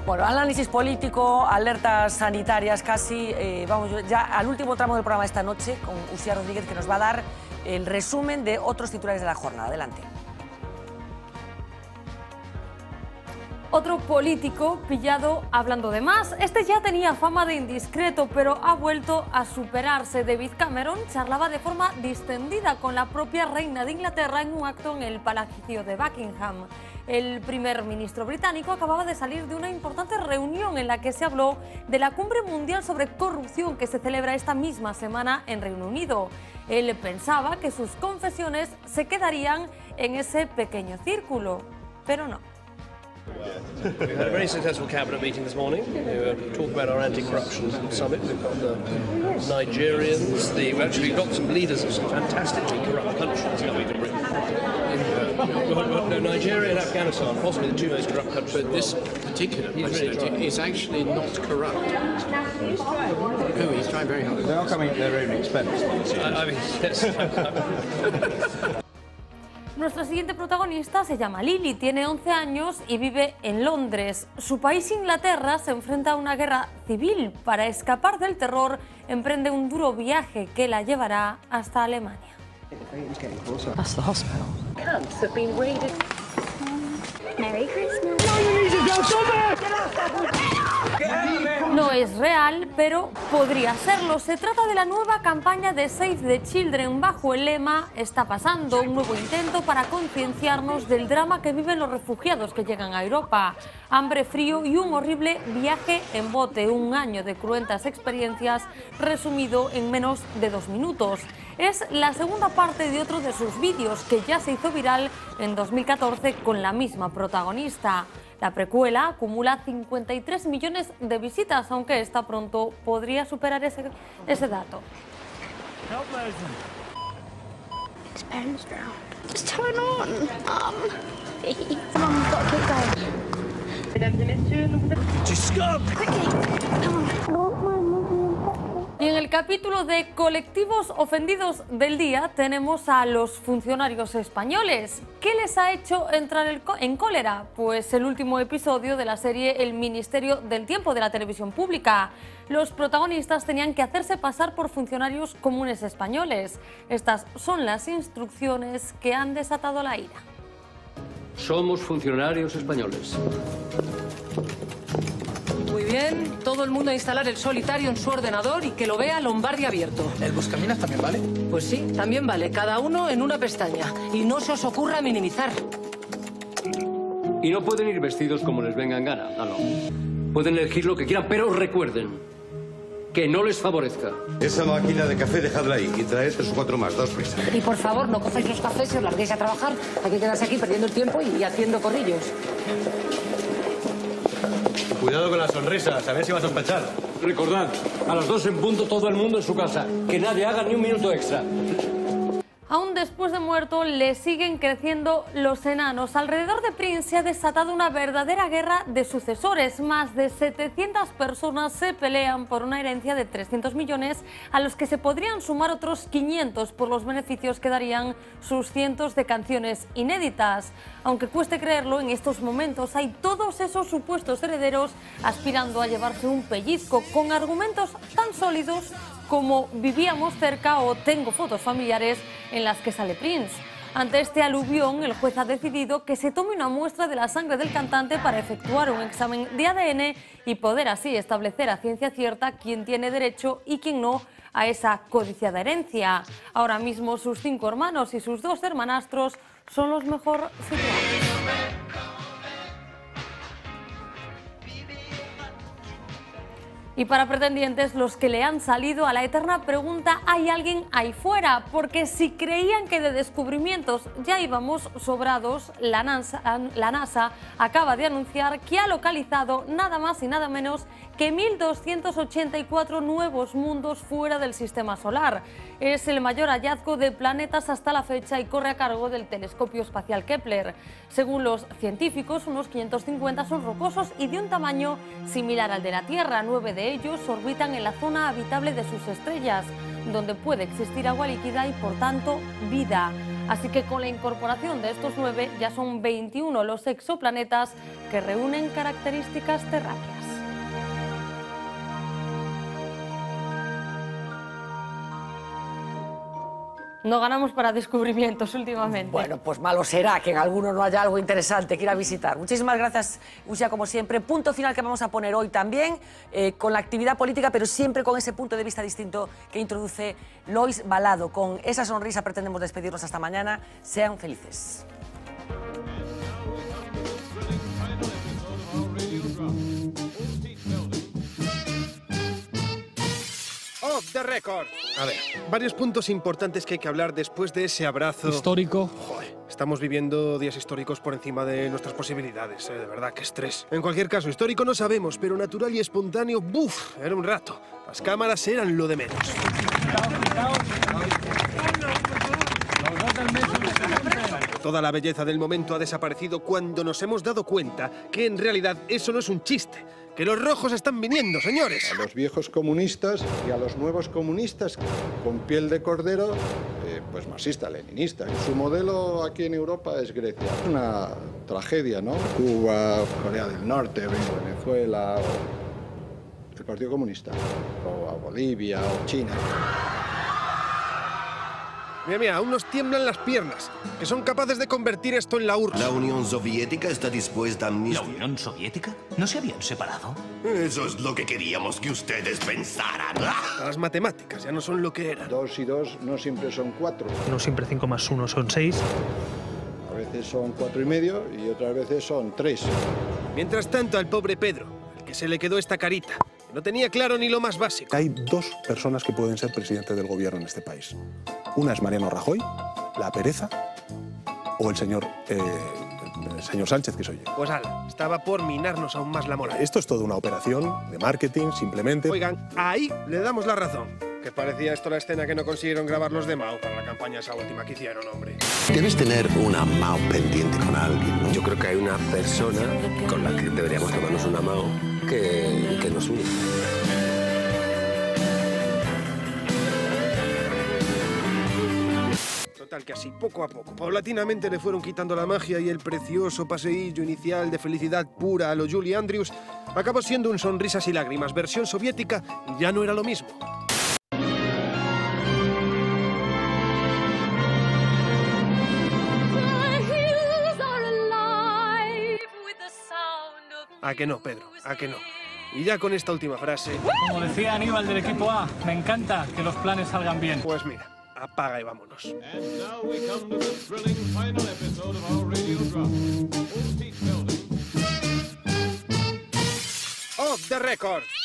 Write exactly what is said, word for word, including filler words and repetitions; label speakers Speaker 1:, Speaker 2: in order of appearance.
Speaker 1: Bueno, análisis político, alertas sanitarias casi. Eh, vamos ya al último tramo del programa esta noche con Uxía Rodríguez, que nos va a dar el resumen de otros titulares de la jornada. Adelante.
Speaker 2: Otro político pillado hablando de más. Este ya tenía fama de indiscreto, pero ha vuelto a superarse. David Cameron charlaba de forma distendida con la propia reina de Inglaterra en un acto en el Palacio de Buckingham. El primer ministro británico acababa de salir de una importante reunión en la que se habló de la Cumbre Mundial sobre Corrupción que se celebra esta misma semana en Reino Unido. Él pensaba que sus confesiones se quedarían en ese pequeño círculo, pero no.
Speaker 3: We had a very successful cabinet meeting this morning. We were talking about our anti-corruption summit. We've got the Nigerians. The, we actually got some leaders of some fantastically corrupt countries coming to Britain. Uh, no, Nigeria and Afghanistan, possibly the two most corrupt countries.
Speaker 4: But this particular president really is actually not corrupt. No, he's trying very hard.
Speaker 5: They are coming at their own expense.
Speaker 3: I, I mean, yes.
Speaker 2: Nuestra siguiente protagonista se llama Lily, tiene once años y vive en Londres. Su país, Inglaterra, se enfrenta a una guerra civil. Para escapar del terror, emprende un duro viaje que la llevará hasta Alemania.
Speaker 6: That's the hospital.
Speaker 7: Camps have been raided. Merry Christmas.
Speaker 2: No es real, pero podría serlo. Se trata de la nueva campaña de Save the Children bajo el lema "Está pasando", un nuevo intento para concienciarnos del drama que viven los refugiados que llegan a Europa. Hambre, frío y un horrible viaje en bote, un año de cruentas experiencias resumido en menos de dos minutos. Es la segunda parte de otro de sus vídeos que ya se hizo viral en dos mil catorce con la misma protagonista. La precuela acumula cincuenta y tres millones de visitas, aunque esta pronto podría superar ese, ese dato.
Speaker 7: Parents drowned. Just turn on, Mum. Please. Mum's got to keep going.
Speaker 3: Just go!
Speaker 2: Y en el capítulo de colectivos ofendidos del día tenemos a los funcionarios españoles. ¿Qué les ha hecho entrar en cólera? Pues el último episodio de la serie El Ministerio del Tiempo de la televisión pública. Los protagonistas tenían que hacerse pasar por funcionarios comunes españoles. Estas son las instrucciones que han desatado la ira.
Speaker 8: Somos funcionarios españoles.
Speaker 6: Muy bien, todo el mundo a instalar el solitario en su ordenador y que lo vea Lombardi abierto.
Speaker 5: ¿El buscaminas también vale?
Speaker 6: Pues sí, también vale, cada uno en una pestaña. Y no se os ocurra minimizar.
Speaker 8: Y no pueden ir vestidos como les venga en gana, no, no. Pueden elegir lo que quieran, pero recuerden que no les favorezca.
Speaker 9: Esa máquina de café dejadla ahí y traed tres o cuatro más, dos prisa.
Speaker 6: Y por favor, no cogéis los cafés y os larguéis a trabajar. Hay que quedarse aquí perdiendo el tiempo y haciendo corrillos.
Speaker 9: Cuidado con las sonrisas, a ver si va a sospechar.
Speaker 8: Recordad, a las dos en punto todo el mundo en su casa. Que nadie haga ni un minuto extra.
Speaker 2: Aún después de muerto, le siguen creciendo los enanos. Alrededor de Prince se ha desatado una verdadera guerra de sucesores. Más de setecientas personas se pelean por una herencia de trescientos millones, a los que se podrían sumar otros quinientos por los beneficios que darían sus cientos de canciones inéditas. Aunque cueste creerlo, en estos momentos hay todos esos supuestos herederos aspirando a llevarse un pellizco con argumentos tan sólidos como "vivíamos cerca" o "tengo fotos familiares en las que sale Prince". Ante este aluvión, el juez ha decidido que se tome una muestra de la sangre del cantante para efectuar un examen de A D N y poder así establecer a ciencia cierta quién tiene derecho y quién no a esa codiciada herencia. Ahora mismo sus cinco hermanos y sus dos hermanastros son los mejor situados. Y para pretendientes, los que le han salido a la eterna pregunta ¿hay alguien ahí fuera? Porque si creían que de descubrimientos ya íbamos sobrados, la NASA, la NASA acaba de anunciar que ha localizado nada más y nada menos que mil doscientos ochenta y cuatro nuevos mundos fuera del sistema solar. Es el mayor hallazgo de planetas hasta la fecha y corre a cargo del telescopio espacial Kepler. Según los científicos, unos quinientos cincuenta son rocosos y de un tamaño similar al de la Tierra. Nueve de ellos orbitan en la zona habitable de sus estrellas, donde puede existir agua líquida y, por tanto, vida. Así que con la incorporación de estos nueve ya son veintiuno los exoplanetas que reúnen características terráqueas. No ganamos para descubrimientos últimamente.
Speaker 1: Bueno, pues malo será que en alguno no haya algo interesante que ir a visitar. Muchísimas gracias, Uxía, como siempre. Punto final que vamos a poner hoy también, eh, con la actividad política, pero siempre con ese punto de vista distinto que introduce Lois Balado. Con esa sonrisa pretendemos despedirnos hasta mañana. Sean felices.
Speaker 10: Off the record. A ver, varios puntos importantes que hay que hablar después de ese abrazo...
Speaker 11: Histórico.
Speaker 10: Joder, estamos viviendo días históricos por encima de nuestras posibilidades, eh, de verdad, qué estrés. En cualquier caso, histórico no sabemos, pero natural y espontáneo, ¡buf! Era un rato. Las cámaras eran lo de menos. Toda la belleza del momento ha desaparecido cuando nos hemos dado cuenta que en realidad eso no es un chiste, que los rojos están viniendo, señores.
Speaker 12: A los viejos comunistas y a los nuevos comunistas con piel de cordero, eh, pues marxista-leninista. Su modelo aquí en Europa es Grecia. Es una tragedia, ¿no? Cuba, Corea del Norte, Venezuela, o el Partido Comunista, o a Bolivia, o China.
Speaker 10: Mira, mira, aún nos tiemblan las piernas, que son capaces de convertir esto en la U R S S.
Speaker 13: ¿La Unión Soviética está dispuesta a mis...
Speaker 14: ¿La Unión Soviética? ¿No se habían separado?
Speaker 13: Eso es lo que queríamos que ustedes pensaran.
Speaker 10: Las matemáticas ya no son lo que eran.
Speaker 12: Dos y dos no siempre son cuatro.
Speaker 11: No siempre cinco más uno son seis.
Speaker 12: A veces son cuatro y medio y otras veces son tres.
Speaker 10: Mientras tanto, al pobre Pedro, al que se le quedó esta carita, que no tenía claro ni lo más básico.
Speaker 15: Hay dos personas que pueden ser presidente del gobierno en este país. Una es Mariano Rajoy, la pereza, o el señor, eh, el señor Sánchez, que soy yo.
Speaker 10: Pues ala, estaba por minarnos aún más la moral.
Speaker 15: Esto es toda una operación de marketing, simplemente.
Speaker 10: Oigan, ahí le damos la razón. Que parecía esto la escena que no consiguieron grabar los de Mao para la campaña esa última que hicieron, hombre.
Speaker 13: Debes tener una Mao pendiente con alguien, ¿no? Yo creo que hay una persona con la que deberíamos tomarnos una Mao que, que nos une.
Speaker 10: Total, que así, poco a poco, paulatinamente le fueron quitando la magia y el precioso paseillo inicial de felicidad pura a lo Julie Andrews acabó siendo un sonrisas y lágrimas versión soviética y ya no era lo mismo. ¿A que no, Pedro? ¿A que no? Y ya con esta última frase...
Speaker 11: Como decía Aníbal del equipo A, me encanta que los planes salgan bien.
Speaker 10: Pues mira, apaga y vámonos. Off the record.